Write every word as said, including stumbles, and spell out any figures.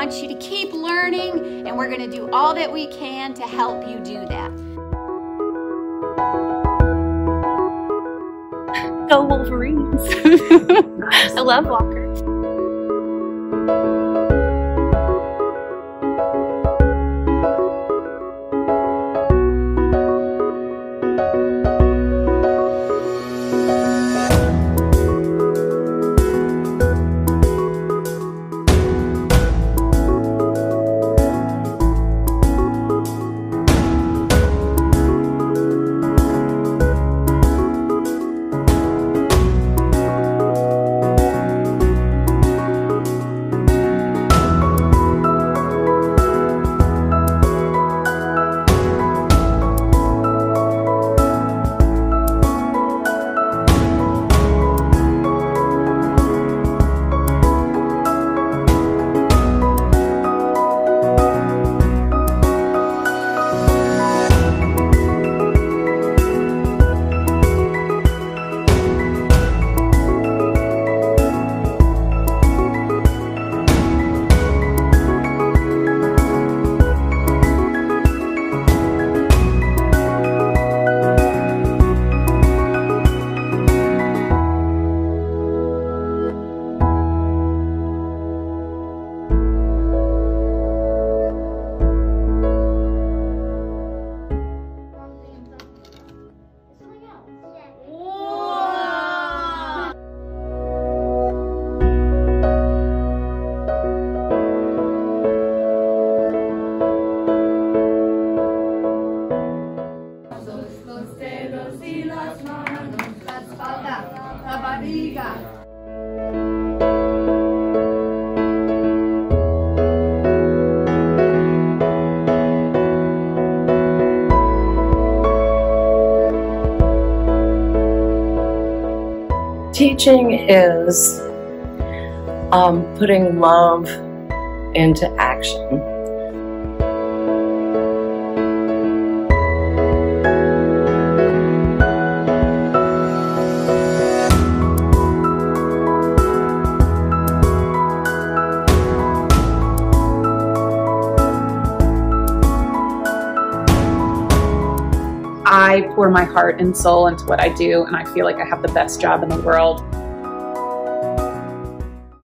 want you to keep learning, and we're going to do all that we can to help you do that. Go Wolverines. I love walkers. Teaching is um, putting love into action. I pour my heart and soul into what I do, and I feel like I have the best job in the world.